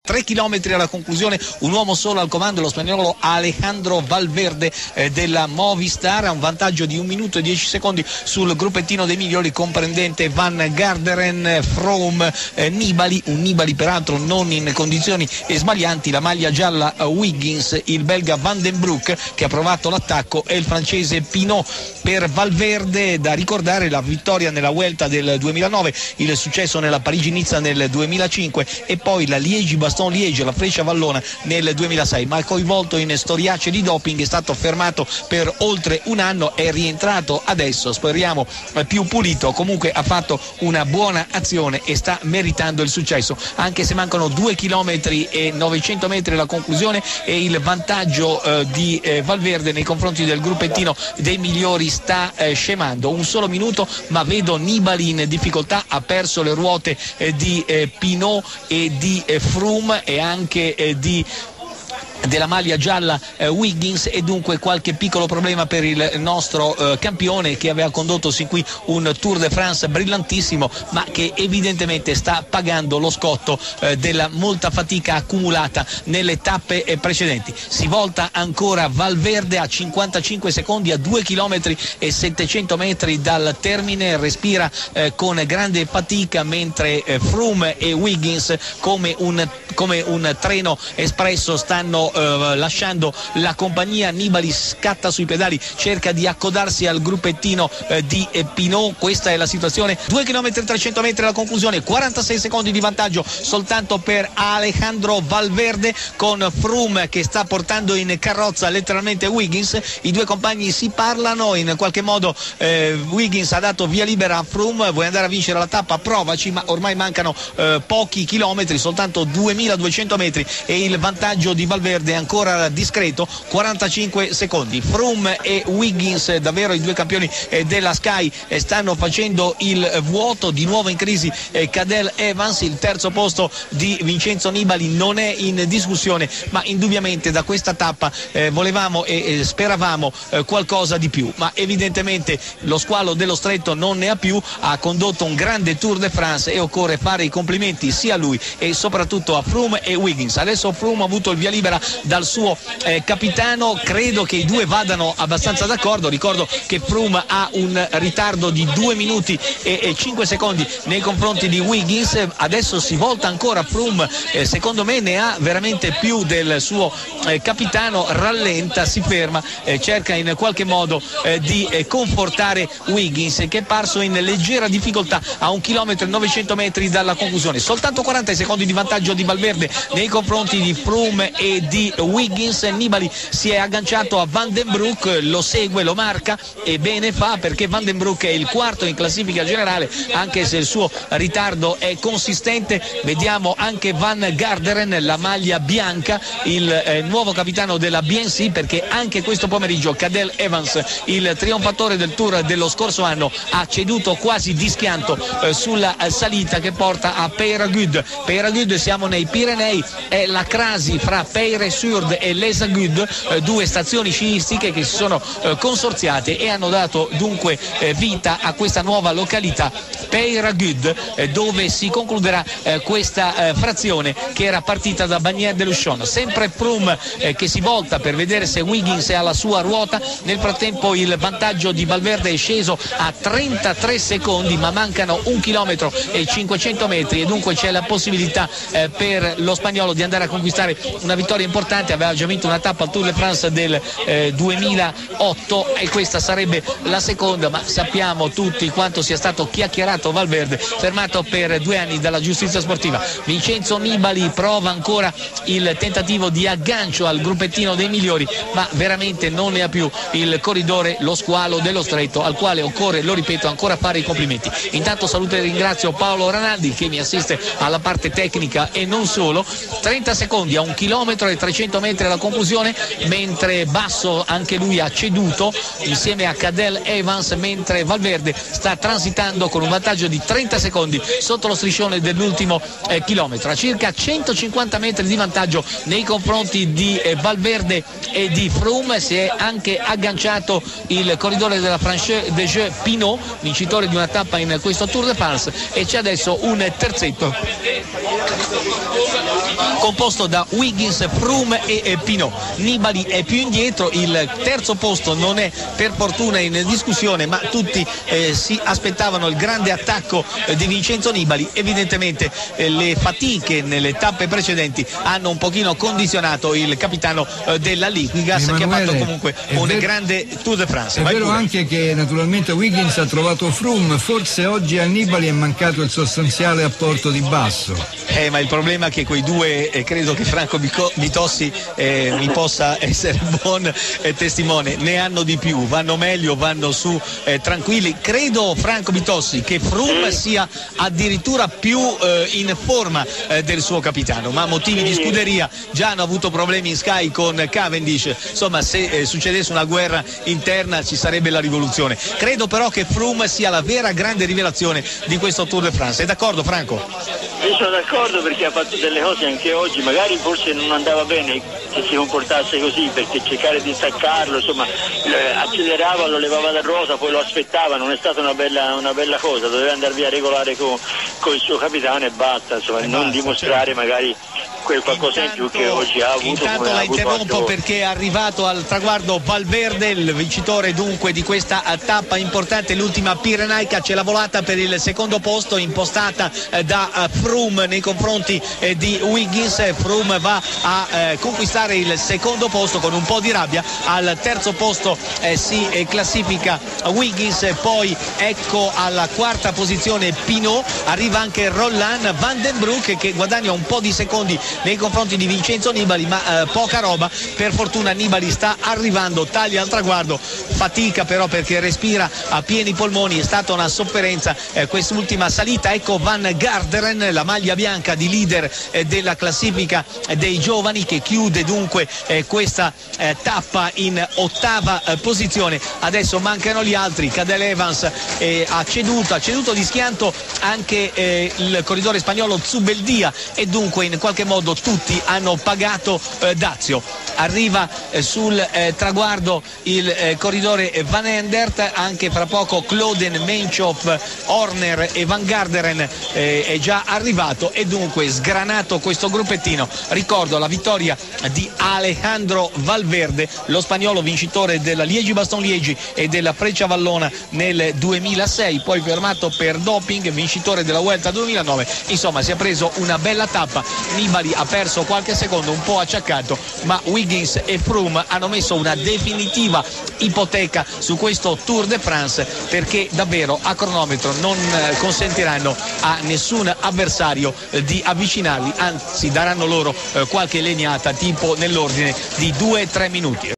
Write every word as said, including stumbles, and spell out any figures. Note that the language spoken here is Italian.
tre chilometri alla conclusione, un uomo solo al comando, lo spagnolo Alejandro Valverde eh, della Movistar, ha un vantaggio di un minuto e dieci secondi sul gruppettino dei migliori comprendente Van Garderen, Froome, eh, Nibali, un Nibali peraltro non in condizioni sbaglianti, la maglia gialla uh, Wiggins, il belga Van den Broek che ha provato l'attacco e il francese Pinot. Per Valverde da ricordare la vittoria nella Vuelta del duemilanove, il successo nella Parigi-Nizza nel duemilacinque e poi la Liegi-Bastogne-Liegi, la Freccia Vallona nel duemilasei, ma coinvolto in storiacce di doping, è stato fermato per oltre un anno, è rientrato adesso, speriamo più pulito, comunque ha fatto una buona azione e sta meritando il successo, anche se mancano due chilometri e novecento metri alla conclusione e il vantaggio eh, di eh, Valverde nei confronti del gruppettino dei migliori sta eh, scemando. Un solo minuto, ma vedo Nibali in difficoltà, ha perso le ruote eh, di eh, Pinot e di eh, Froome e anche eh, di della maglia gialla eh, Wiggins, e dunque qualche piccolo problema per il nostro eh, campione che aveva condotto sin qui un Tour de France brillantissimo, ma che evidentemente sta pagando lo scotto eh, della molta fatica accumulata nelle tappe eh, precedenti. Si volta ancora Valverde a cinquantacinque secondi, a due chilometri e settecento metri dal termine, respira eh, con grande fatica, mentre eh, Froome e Wiggins come un, come un treno espresso stanno Uh, lasciando la compagnia. Nibali scatta sui pedali, cerca di accodarsi al gruppettino uh, di eh, Pinot. Questa è la situazione, due chilometri e trecento metri alla conclusione, quarantasei secondi di vantaggio soltanto per Alejandro Valverde, con Froome che sta portando in carrozza letteralmente Wiggins. I due compagni si parlano, in qualche modo eh, Wiggins ha dato via libera a Froome: vuoi andare a vincere la tappa, provaci, ma ormai mancano eh, pochi chilometri, soltanto duemiladuecento metri, e il vantaggio di Valverde è ancora discreto, quarantacinque secondi. Froome e Wiggins, davvero i due campioni eh, della Sky, eh, stanno facendo il vuoto. Di nuovo in crisi eh, Cadel Evans, il terzo posto di Vincenzo Nibali non è in discussione, ma indubbiamente da questa tappa eh, volevamo e eh, speravamo eh, qualcosa di più, ma evidentemente lo squalo dello stretto non ne ha più. Ha condotto un grande Tour de France e occorre fare i complimenti sia a lui e soprattutto a Froome e Wiggins. Adesso Froome ha avuto il via libera dal suo eh, capitano, credo che i due vadano abbastanza d'accordo. Ricordo che Froome ha un ritardo di due minuti e, e cinque secondi nei confronti di Wiggins. Adesso si volta ancora Froome, eh, secondo me ne ha veramente più del suo eh, capitano, rallenta, si ferma, eh, cerca in qualche modo eh, di eh, confortare Wiggins, che è parso in leggera difficoltà a un chilometro e novecento metri dalla conclusione. Soltanto quaranta secondi di vantaggio di Valverde nei confronti di Froome e di Wiggins. Nibali si è agganciato a Van den Broek, lo segue, lo marca, e bene fa, perché Van den Broek è il quarto in classifica generale, anche se il suo ritardo è consistente. Vediamo anche Van Garderen, la maglia bianca, il eh, nuovo capitano della B N C, perché anche questo pomeriggio Cadel Evans, il trionfatore del Tour dello scorso anno, ha ceduto quasi di schianto eh, sulla eh, salita che porta a Peyragudes. Peyragudes, siamo nei Pirenei, è la crasi fra Peyre-sur e Les Agudes, eh, due stazioni sciistiche che si sono eh, consorziate e hanno dato dunque eh, vita a questa nuova località Peyragudes, eh, dove si concluderà eh, questa eh, frazione che era partita da Bagnères de Luchon. Sempre Froome eh, che si volta per vedere se Wiggins è alla sua ruota. Nel frattempo il vantaggio di Valverde è sceso a trentatré secondi, ma mancano un chilometro e cinquecento metri, e dunque c'è la possibilità eh, per lo spagnolo di andare a conquistare una vittoria importante. Aveva già vinto una tappa al Tour de France del eh, duemilaotto e questa sarebbe la seconda, ma sappiamo tutti quanto sia stato chiacchierato Valverde, fermato per due anni dalla giustizia sportiva. Vincenzo Nibali prova ancora il tentativo di aggancio al gruppettino dei migliori, ma veramente non ne ha più il corridore, lo squalo dello stretto, al quale occorre, lo ripeto, ancora fare i complimenti. Intanto saluto e ringrazio Paolo Ranaldi che mi assiste alla parte tecnica e non solo. trenta secondi a un chilometro e trecento metri alla conclusione, mentre Basso anche lui ha ceduto insieme a Cadel Evans, mentre Valverde sta transitando con un vantaggio di trenta secondi sotto lo striscione dell'ultimo eh, chilometro. A circa centocinquanta metri di vantaggio nei confronti di eh, Valverde e di Froome si è anche agganciato il corridore della Franche des Jeux Pinot, vincitore di una tappa in questo Tour de France, e c'è adesso un terzetto composto da Wiggins, Froome e, e Pinot. Nibali è più indietro, il terzo posto non è per fortuna in discussione, ma tutti eh, si aspettavano il grande attacco eh, di Vincenzo Nibali. Evidentemente eh, le fatiche nelle tappe precedenti hanno un pochino condizionato il capitano eh, della Liquigas, Emanuele, che ha fatto comunque un vero, grande Tour de France. È Vai vero pure. Anche che naturalmente Wiggins ha trovato Froome, forse oggi a Nibali è mancato il sostanziale apporto di Basso. Eh, ma il problema è che quei due, eh, credo che Franco Bitossi eh, mi possa essere buon eh, testimone, ne hanno di più, vanno meglio, vanno su eh, tranquilli. Credo, Franco Bitossi, che Froome sia addirittura più eh, in forma eh, del suo capitano, ma motivi di scuderia, già hanno avuto problemi in Sky con Cavendish, insomma se eh, succedesse una guerra interna ci sarebbe la rivoluzione. Credo però che Froome sia la vera grande rivelazione di questo Tour de France. È d'accordo, Franco? Io sono d'accordo, perché ha fatto delle cose anche oggi, magari forse non andava bene che si comportasse così, perché cercare di staccarlo, insomma accelerava, lo levava da rosa, poi lo aspettava, non è stata una bella, una bella cosa, doveva andare via regolare con, con il suo capitano e basta, insomma, e non basta, dimostrare certo. magari quel qualcosa intanto, in più che oggi ha avuto. Intanto come la ha avuto interrompo perché è arrivato al traguardo Valverde, il vincitore dunque di questa tappa importante, l'ultima Pirenaica, c'è la volata per il secondo posto impostata eh, da eh, Froome nei confronti eh, di Wiggins. Froome va a eh, conquistare il secondo posto con un po' di rabbia, al terzo posto eh, si eh, classifica Wiggins, poi ecco alla quarta posizione Pinot, arriva anche Roland Van den Broek che guadagna un po' di secondi nei confronti di Vincenzo Nibali, ma eh, poca roba, per fortuna Nibali sta arrivando, taglia al traguardo, fatica però perché respira a pieni polmoni, è stata una sofferenza eh, quest'ultima salita. Ecco Van Garderen, la maglia bianca di leader eh, della classifica eh, dei giovani, che chiude dunque eh, questa eh, tappa in ottava eh, posizione. Adesso mancano gli altri, Cadel Evans eh, ha ceduto, ha ceduto di schianto anche eh, il corridore spagnolo Zubeldia, e dunque in qualche modo tutti hanno pagato eh, dazio. Arriva eh, sul eh, traguardo il eh, corridore Van Endert, anche fra poco Kloden, Menchov, Horner e Van Garderen eh, è già arrivato, e dunque sgranato questo gruppettino. Ricordo la vittoria di Alejandro Valverde, lo spagnolo vincitore della Liegi-Bastogne-Liegi e della Frecciavallona nel duemilasei, poi fermato per doping, vincitore della Vuelta duemilanove. Insomma, si è preso una bella tappa. Nibali ha perso qualche secondo, un po' acciaccato, ma Wiggins e Froome hanno messo una definitiva ipoteca su questo Tour de France, perché davvero a cronometro non consentiranno a nessun avversario di avvicinarli, anzi daranno loro qualche legnata tipo nell'ordine di due tre minuti.